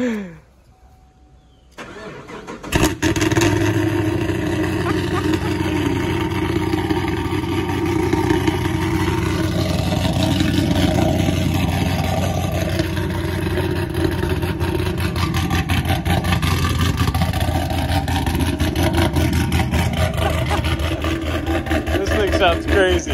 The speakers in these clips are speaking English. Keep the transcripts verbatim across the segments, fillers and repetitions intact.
Sounds crazy.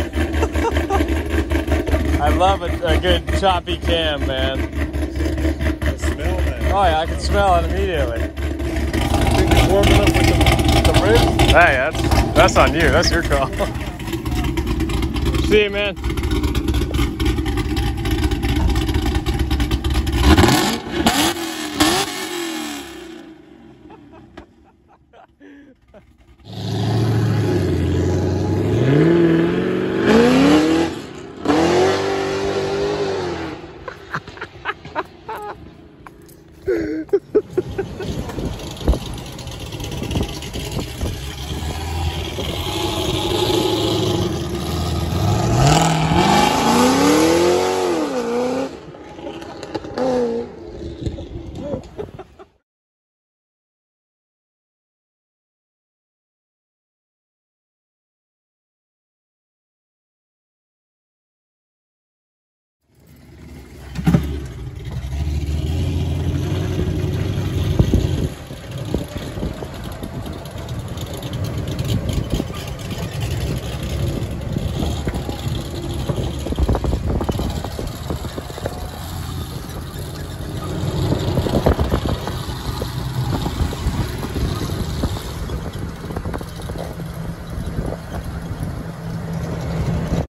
I love a, a good choppy cam, man. The smell, man. Oh yeah, I can smell it immediately. I think you're warming up with the, the ribs. Hey, that's that's on you. That's your call. See you, man.